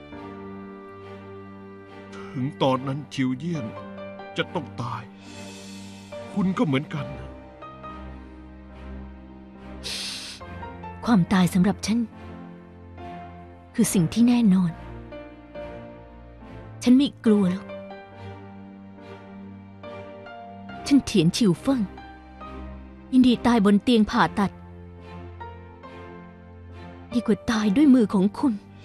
ถึงตอนนั้นชิวเยี่ยนจะต้องตาย คุณก็เหมือนกันความตายสำหรับฉัน คือสิ่งที่แน่นอน ฉันไม่กลัวหรอก ฉันเถียนชิวเฟิงยินดีตายบนเตียงผ่าตัด ดีกว่าตายด้วยมือของคุณ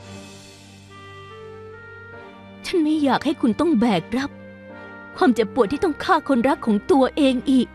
ฉันไม่อยากให้คุณต้องแบกรับ ความเจ็บปวดที่ต้องฆ่าคนรักของตัวเองอีก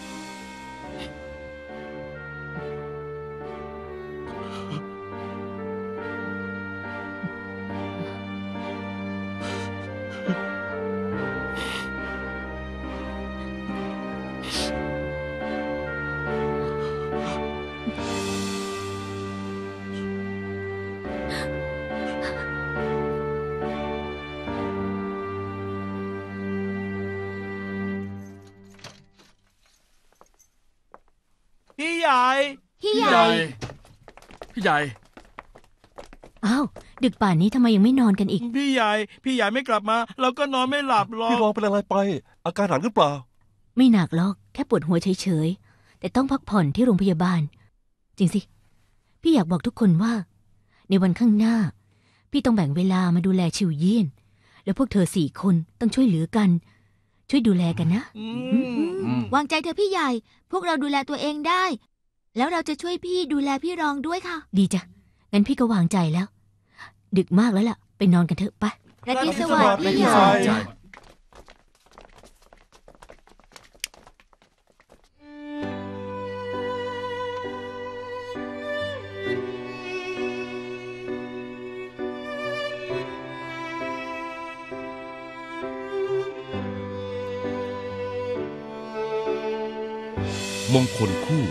พี่ใหญ่พี่พี่ใหใหญ่ญ่ พี่ใหญ่อ้าว ดึกป่านนี้ทำไมยังไม่นอนกันอีกพี่ใหญ่ พี่ใหญ่ไม่กลับมา เราก็นอนไม่หลับหรอพี่รองกเป็นอะไรไป อาการหนักหรือเปล่าไม่หนักหรอก แค่ปวดหัวเฉยๆ แต่ต้องพักผ่อนที่โรงพยาบาล จริงสิ พี่อยากบอกทุกคนว่า ในวันข้างหน้า พี่ต้องแบ่งเวลามาดูแลชิวเยี่ยน แล้วพวกเธอสี่คนต้องช่วยเหลือกัน ช่วยดูแลกันนะอือืมมวางใจเธอพี่ใหญ่ พวกเราดูแลตัวเองได้ แล้วเราจะช่วยพี่ดูแลพี่รองด้วยค่ะดีจ้ะ งั้นพี่ก็วางใจแล้ว ดึกมากแล้วล่ะ ไปนอนกันเถอะไปราตรีสวัสดิ์พี่ใหญ่ใช่พมงคลคู่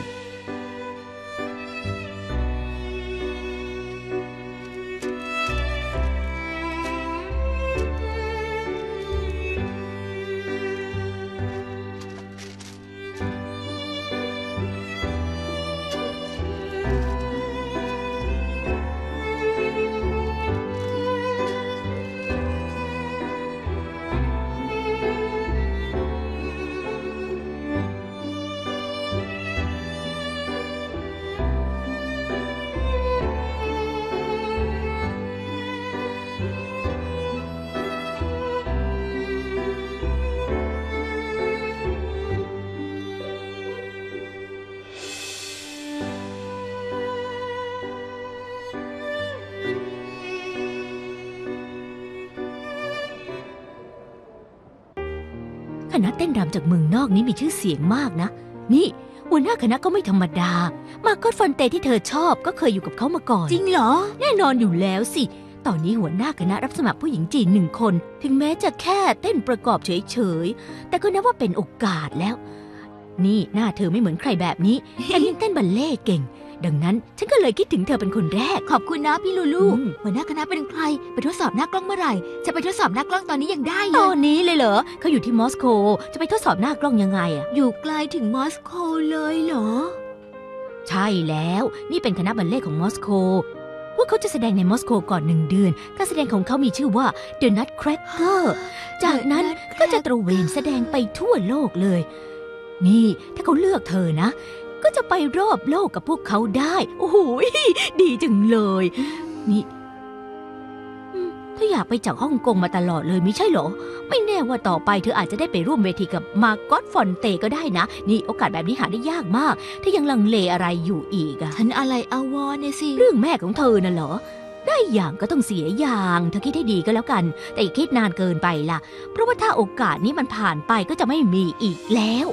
คณะเต้นรำจากเมืองนอกนี้มีชื่อเสียงมากนะนี่หัวหน้าคณะก็ไม่ธรรมดามาโกอตฟอนเตที่เธอชอบก็เคยอยู่กับเขามาก่อนจริงเหรอแน่นอนอยู่แล้วสิตอนนี้หัวหน้าคณะรับสมัครผู้หญิงจีนหนึ่งคนถึงแม้จะแค่เต้นประกอบเฉยๆแต่ก็นับว่าเป็นโอกาสแล้วนี่หน้าเธอไม่เหมือนใครแบบนี้แถมยังเต้นบัลเล่ต์เก่งดังนั้นฉันก็เลยคิดถึงเธอเป็นคนแรกขอบคุณนะพี่ลูลูอืมหัวหน้าคณะเป็นใครไปทดสอบหน้ากล้องเมื่อไหร่จะไปทดสอบหน้ากล้องตอนนี้ยังได้เลตอย นนี้เลยเหรอเขาอยู่ที่มอสโกจะไปทดสอบหน้ากล้องยังไงอะอยู่ไกลถึงมอสโกเลยเหรอใช่แล้วนี่เป็นคณะบัลเล่ต์ของมอสโกพวกเขาจะแสดงในมอสโกก่อนหนึ่งเดือนการแสดงของเขามีชื่อว่า The Nutcracker จากนั้นก็จะตระเวนแสดงไปทั่วโลกเลย นี่ถ้าเขาเลือกเธอนะก็จะไปรอบโลกกับพวกเขาได้โอ้โหดีจังเลยนี่อืมเธออยากไปจากฮ่องกงมาตลอดเลยไม่ใช่เหรอไม่แน่ว่าต่อไปเธออาจจะได้ไปร่วมเวทีกับมาร์กอตฟอนเตก็ได้นะนี่โอกาสแบบนี้หาได้ยากมากถ้ายังลังเลอะไรอยู่อีกอะฉันอะไรอาวรเนี่ยสิเรื่องแม่ของเธอน่ะเหรอได้อย่างก็ต้องเสียอย่างเธอคิดให้ดีก็แล้วกันแต่อย่าคิดนานเกินไปล่ะเพราะว่าถ้าโอกาสนี้มันผ่านไปก็จะไม่มีอีกแล้ว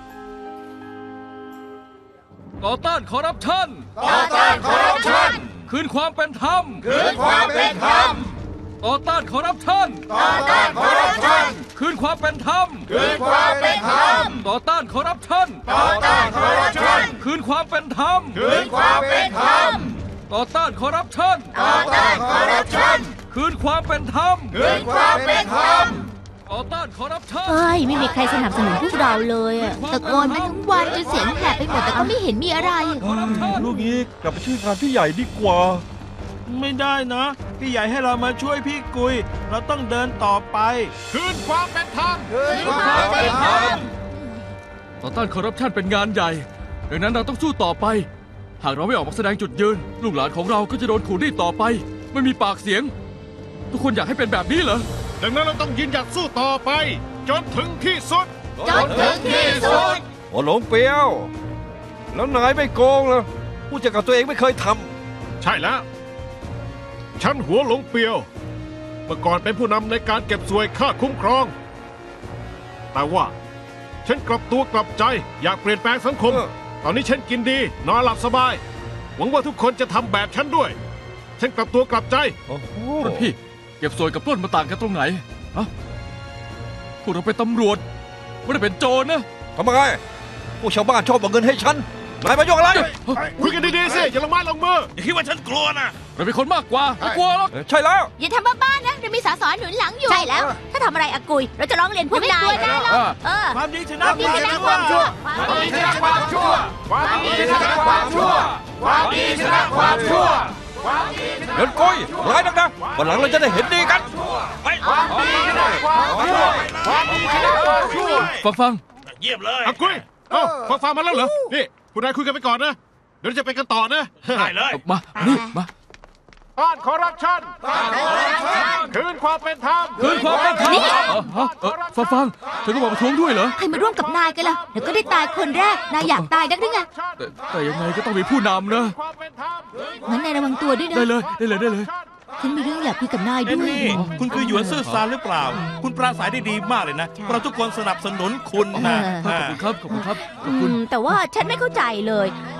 ต่อต้านคอร์รัปชันต่อต้านคอร์รัปชันคืนความเป็นธรรมคืนความเป็นธรรมต่อต้านคอร์รัปชันต่อต้านคอร์รัปชันคืนความเป็นธรรมคืนความเป็นธรรมต่อต้านคอร์รัปชันต่อต้านคอร์รัปชันคืนความเป็นธรรมคืนความเป็นธรรมต่อต้านคอร์รัปชันต่อต้านคอร์รัปชันคืนความเป็นธรรมคืนความเป็นธรรมต่อต้านคอร์รัปชันเฮ้ยไม่มีใครสนับสนุนพวกเราเลยอะตะโกนมาทั้งวันจนเสียงแหบไปหมดแต่ก็ไม่เห็นมีอะไรลูกนี้กลับไปช่วยงานพี่ใหญ่ดีกว่าไม่ได้นะ พี่ใหญ่ให้เรามาช่วยพี่กุย เราต้องเดินต่อไปคืนความเป็นธรรมคืนความเป็นธรรมต่อต้านคอร์รัปชันเป็นงานใหญ่ ดังนั้นเราต้องสู้ต่อไป หากเราไม่ออกมาแสดงจุดยืน ลูกหลานของเราก็จะโดนขู่รีดต่อไป ไม่มีปากเสียง ทุกคนอยากให้เป็นแบบนี้เหรอดังนั้นเราต้องยืนหยัดสู้ต่อไป จนถึงที่สุดจนถึงที่สุดโอ้หลงเปียว แล้วนายไม่โกงเหรอผู้จัดการตัวเองไม่เคยทใช่แล้ว ฉันหัวหลงเปียว เมื่อก่อนเป็นผู้นำในการเก็บสวยค่าคุ้มครอง แต่ว่าฉันกลับตัวกลับใจอยากเปลี่ยนแปลงสังคม ตอนนี้ฉันกินดีนอนหลับสบาย หวังว่าทุกคนจะทำแบบฉันด้วย ฉันกลับตัวกลับใจำโอ้โหรุ่นพี่เก็บสวยกับปล้นมาต่างกันตรงไหนฮะพวกเราเป็นตำรวจไม่ได้เป็นโจรนะทำไมพวกชาวบ้านชอบเอาเงินให้ฉันนายมายุ่งอะไรคุยกันดีๆสิอย่าลงไม้ลงมืออย่าคิดว่าฉันกลัวนะเราเป็นคนมากกว่าไม่กลัวหรอกเออใช่แล้วอย่าทำบ้าๆนะเรามีสาสอนหนุนหลังอยู่ใช่แล้ว ถ้าทำอะไรอากุย เราจะร้องเรียนพวกนายไม่กลัวได้หรอกอ่าเออความดีชนะความดีชนะความชั่วความดีชนะความชั่ว ความดีชนะความชั่ว ความดีชนะความชั่วเดินก้อยร้ายนักนะวันหลังเราจะได้เห็นดีกันไปความดีชนะความชั่ว ความดีชนะความชั่วฟังฟังเยี่ยมเลยอากุยเอ้าฟังฟังมาแล้วเหรอ นี่คุณนายคุยกันไปก่อนนะ เดี๋ยวเราจะไปกันต่อนะได้เลยเอามานี่มาต้านคอร์รัปชันคืนความเป็นธรรมคืนความเป็นธรรมเออฮะเออฟังฟังเธอก็บอกประท้วงด้วยเหรอใครมาร่วมกับนายกันล่ะเดี๋ยวก็ได้ตายคนแรก นายอยากตายนักหรือไงแต่แต่ยังไงก็ต้องมีผู้นำนะความเป็นธรรมงั้นนายระวังตัวด้วยนะได้เลยได้เลยได้เลยฉันมีเรื่องอยากคุยกับนายเอ็ด้วยนี่คุณคือหยวนซื่อซานหรือเปล่า คุณปราศัยได้ดีมากเลยนะ เราทุกคนสนับสนุนคุณนะขอบคุณครับขอบคุณครับขอบอืคุณมแต่ว่าฉันไม่เข้าใจเลย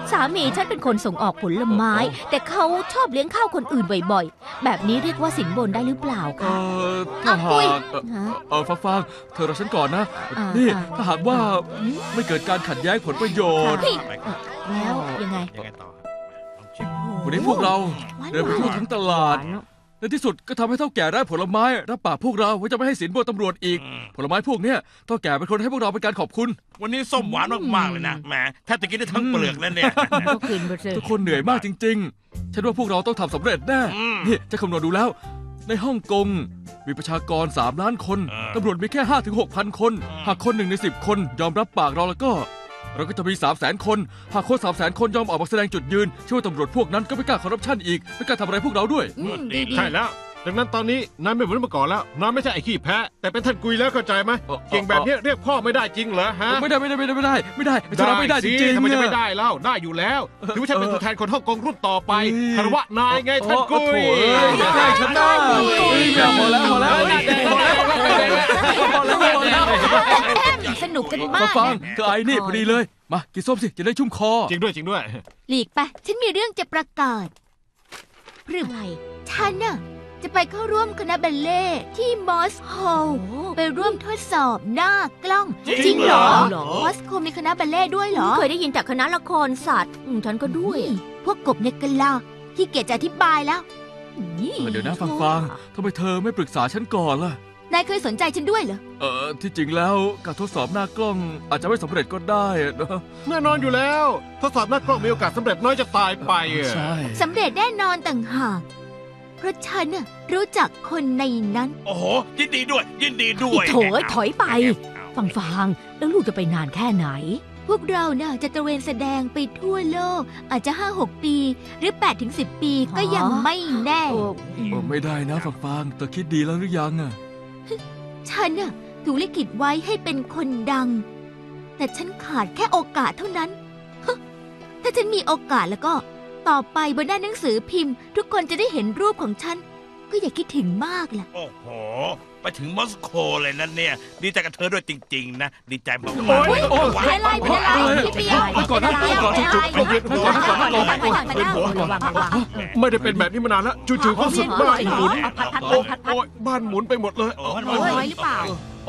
สามีฉันเป็นคนส่งออกผลไม้ แต่เขาชอบเลี้ยงข้าวคนอื่นบ่อยๆแบบนี้เรียกว่าสินบนได้หรือเปล่าเอคะอถ้าหาปุ้ยกเอ่อฮะเออฟังฟังเธอรอฉันก่อนนะอ่านี่อ่าถ้าหากว่าไม่เกิดการขัดแย้งผลประโยชน์พี่แล้วยังไงยังไงต่อลองชิมวันนี้พวกเราหวานๆเดินไปทั่วทั้งตลาด ในที่สุดก็ทำให้เท่าแก่ได้ผลไม้รับปากพวกเราว่าจะไม่ให้สินบนตำรวจอีก ผลไม้พวกเนี้ยเท่าแก่เป็นคนให้พวกเราเป็นการขอบคุณวันนี้ส้มหวานมากๆเลยนะแหมแทบจะกินได้ทั้งเปลือกแล้วเนี่ยก็กินไปสิทุกคนเหนื่อยมากจริงๆ ฉันว่าพวกเราต้องทำสำเร็จแน่อืมนี่จะคำนวณดูแล้ว ในฮ่องกงมีประชากรสามล้านคนเออตำรวจมีแค่ ห้าถึงหกพัน คน หากคนหนึ่งในสิบคนยอมรับปากเราแล้วก็ เราก็จะมี สามแสน คน หากคน สามแสน คนยอมออกมาแสดงจุดยืนเชื่อว่าตำรวจพวกนั้นก็ไม่กล้าคอร์รัปชันอีกไม่กล้าทำอะไรพวกเราด้วยอืมดีๆใช่แล้ว ดังนั้นตอนนี้นายไม่เหมือนเมื่อก่อนแล้วนายไม่ใช่ไอ้ขี้แพ้แต่เป็นท่านกุยแล้วเข้าใจไหมเอ่อเก่งแบบเนี้ยเรียกพ่อไม่ได้จริงเหรอฮะไม่ได้ไม่ได้ไม่ได้ไม่ได้ไม่ได้ไม่ได้ไม่ได้จสิริงๆทำไมจะไม่อะได้เล่าได้อยู่แล้วถือว่าฉันเป็นตัวแทนคนฮ่องกงรุ่นต่อไปเฮ้ยคารวะนายไงท่านกุยโอ้โหเอ้ยไม่ได้ฉันได้เฮ้ยไม่เอาพอแล้วพอแล้วหน้าแดงพอแล้วพอแล้วพอแล้วพอแล้วสนุกกันมาฟักงฟังนะเธอไอ้นี่พอดีเลยมากินส้มสิจะได้ชุ่มคอจริงด้วยจริงด้วยหลีกไป ฉันมีเรื่องจะประกาศหรืออะไรฉันน่ะจะไปเข้าร่วมคณะบัลเล่ต์ที่มอสโกไปร่วมทดสอบหน้ากล้องจริงเหรอมอสโกมีคณะบัลเล่ต์ด้วยเหรอเคยได้ยินแต่คณะละครสัตว์อืมฉันก็ด้วยนี่พวกกบในกะลาที่เกียจจะอธิบายแล้วนี่เดี๋ยวนะฟังฟังทำไมเธอไม่ปรึกษาฉันก่อนล่ะนายเคยสนใจฉันด้วยเหรอเออที่จริงแล้วการทดสอบหน้ากล้องอาจจะไม่สำเร็จก็ได้นะแน่นอนอยู่แล้วทดสอบหน้ากล้องมีโอกาสสำเร็จน้อยจะตายไปอะใช่สำเร็จแน่นอนต่างหากเพราะฉันน่ะรู้จักคนในนั้นโอ้โห ยินดีด้วย ยินดีด้อีวยโถยถอยไป ฟังฟังแล้วลูกจะไปนานแค่ไหนพวกเราน่ะจะตระเวนแสดงไปทั่วโลก อาจจะ ห้าหก ปี หรือ แปดถึงสิบ ปีก็ยังไม่แน่เออเออไม่ได้นะฟังฟังเธอคิดดีแล้วหรือยังอะฉันน่ะถูกลิขิตไว้ให้เป็นคนดัง แต่ฉันขาดแค่โอกาสเท่านั้นฮะถ้าฉันมีโอกาสแล้วก็ ต่อไปบนหน้าหนังสือพิมพ์ ทุกคนจะได้เห็นรูปของฉัน ก็อย่าคิดถึงมากล่ะโอ้โห ไปถึงมอสโกเลยนั่นเนี่ย ดีใจกับเธอด้วยจริง ๆ นะ ดีใจมากๆโอ้ยโอ้ยเป็นอะไรเป็นอะไรพี่เปียวไปก่อนนะไปก่อนนะจุ๊บไปก่อนนะก่อนนะก่อนนะไปก่อนไปก่อนระวังระวังไม่ได้เป็นแบบนี้มานานแล้วจู่ๆก็สุดบ้านหมุนเอาพัดพัดโอ้พัดพัดโอ้ยบ้านหมุนไปหมดเลยโอ้ยโอ้ยหรือเปล่าโอ้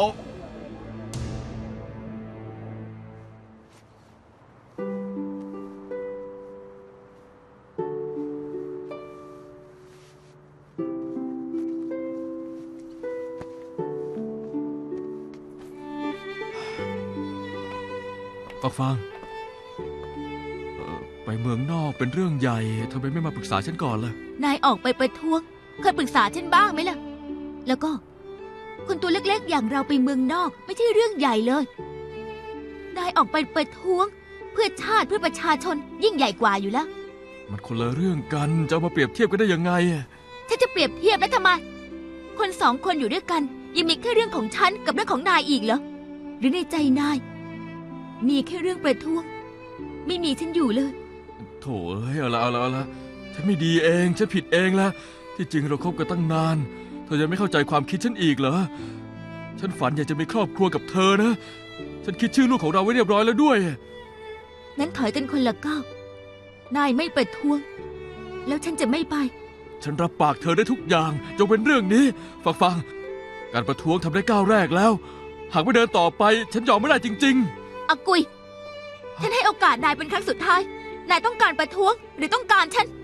ฟังฟังเอ่อไปเมืองนอกเป็นเรื่องใหญ่ทำไมไม่มาปรึกษาฉันก่อนล่ะนายออกไปประท้วงเคยปรึกษาฉันบ้างไหมล่ะ แล้วก็ คนตัวเล็กๆ อย่างเราไปเมืองนอกไม่ใช่เรื่องใหญ่เลย นายออกไปประท้วง เพื่อชาติเพื่อประชาชนยิ่งใหญ่กว่าอยู่แล้วมันคนละเรื่องกันจะเอามาเปรียบเทียบกันได้ยังไงอะฉันจะเปรียบเทียบแล้วทำไม คนสองคนอยู่ด้วยกัน ยังมีแค่เรื่องของฉันกับเรื่องของนายอีกเหรอ หรือในใจนาย มีแค่เรื่องประท้วง ไม่มีฉันอยู่เลยโถเอ้ยเอาละเอาละเอาละฉันไม่ดีเองฉันผิดเองแล้วที่จริงเราคบกันตั้งนานเธอยังไม่เข้าใจความคิดฉันอีกเหรอฉันฝันอยากจะมีครอบครัวกับเธอนะ ฉันคิดชื่อลูกของเราไว้เรียบร้อยแล้วด้วยนั้นถอยกันคนละก้าว นายไม่ประท้วง แล้วฉันจะไม่ไปฉันรับปากเธอได้ทุกอย่างยกเว้นเรื่องนี้ ฟังฟังการประท้วงทำได้ก้าวแรกแล้ว หากไม่เดินต่อไป ฉันยอมไม่ได้จริงอากุย ฉันให้โอกาสนายเป็นครั้งสุดท้าย นายต้องการประท้วงหรือต้องการฉัน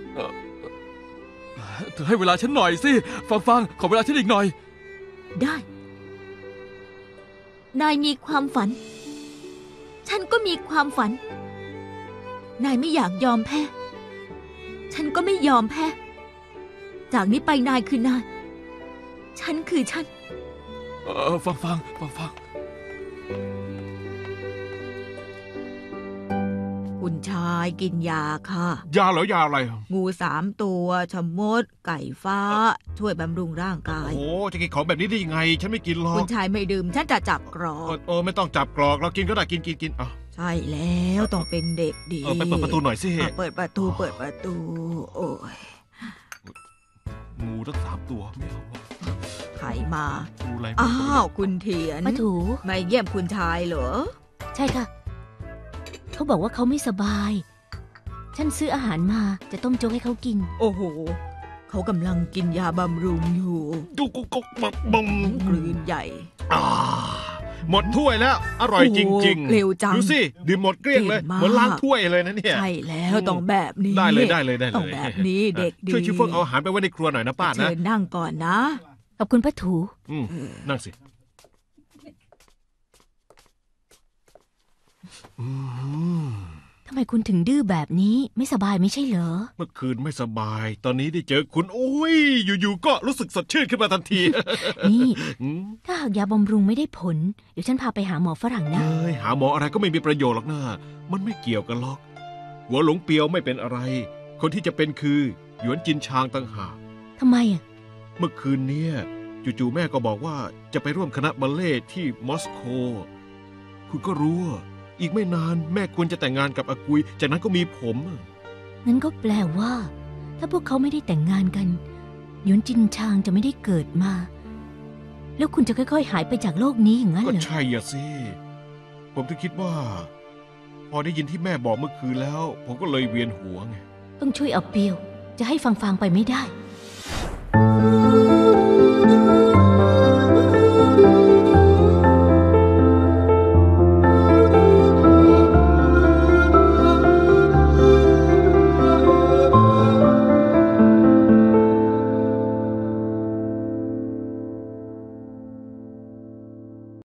ๆ เธอให้เวลาฉันหน่อยสิ ฟังฟังขอเวลาฉันอีกหน่อยได้ นายมีความฝัน ฉันก็มีความฝัน นายไม่อยากยอมแพ้ ฉันก็ไม่ยอมแพ้ จากนี้ไปนายคือนาย ฉันคือฉันเออฟังฟังฟังฟังคุณชายกินยาค่ะยาเหรอยาอะไรงูสามตัวชะมด ไก่ฟ้า ช่วยบำรุงร่างกายโอ้จะกินของแบบนี้ได้ยังไง ฉันไม่กินหรอคุกณชายไม่ดื่ม ฉันจะจับกรอเออก เออไม่ต้องจับกรอกเรากินก็ได้กินกินกินอ่ะใช่แล้วต้องเป็นเด็กดีเออไปเปิดประตูหน่อยสิอ่ะเปิดประตูเปิดประตู โอ้ยงูทั้งสามตัวไม่เอาวะใครมางูอะไรอ้าวคุณเถียนมาถูมาเยี่ยมคุณชายเหรอใช่ค่ะ เขาบอกว่าเขาไม่สบายฉันซื้ออาหารมาจะต้มโจ๊กให้เขากินโอ้โห เขากำลังกินยาบำรุงอยู่กุกกุกกุกบักบังกลืนใหญ่อ่าหมดถ้วยแล้ว อร่อยจริงโอ้เร็วจังดูสิดื่มหมดเกลี้ยงเลยเก่งมากเหมือนล้างถ้วยเลยนะเนี่ยใช่แล้วต้องแบบนี้ได้เลยได้เลยได้เลยต้องแบบนี้เด็กดีช่วยชิฟเฟิงเอาอาหารไปไว้ในครัวหน่อยนะป้าเชินะญนั่งก่อนนะขอบคุณป้าถูอืมนั่งสิอืมทำไมคุณถึงดื้อแบบนี้ไม่สบายไม่ใช่เหรอเมื่อคืนไม่สบาย ตอนนี้ได้เจอคุณโอ้ยอยู่ๆก็รู้สึกสดชื่นขึ้นมาทันทีนี่อืมถ้าหากยาบำรุงไม่ได้ผล เดี๋ยวฉันพาไปหาหมอฝรั่งนะเอ้ยหาหมออะไรก็ไม่มีประโยชน์หรอกนะมันไม่เกี่ยวกันหรอก หัวหลงเปียวไม่เป็นอะไร คนที่จะเป็นคือหยวนจินชางต่างหากทำไมอ่ะเมื่อคืนเนี้ยจู่ๆแม่ก็บอกว่าจะไปร่วมคณะบัลเล่ต์ที่มอสโก คุณก็รู้ว่าอีกไม่นานแม่ควรจะแต่งงานกับอากุย จากนั้นก็มีผมงั้นก็แปลว่า ถ้าพวกเขาไม่ได้แต่งงานกันหยวนจินชางจะไม่ได้เกิดมา แล้วคุณจะค่อยๆ หายไปจากโลกนี้อย่างนั้นก็เหรอใช่อะสิ ผมถึงคิดว่า พอได้ยินที่แม่บอกเมื่อคืนแล้ว ผมก็เลยเวียนหัวไงต้องช่วยเอาเปียว จะให้ฟังๆไปไม่ได้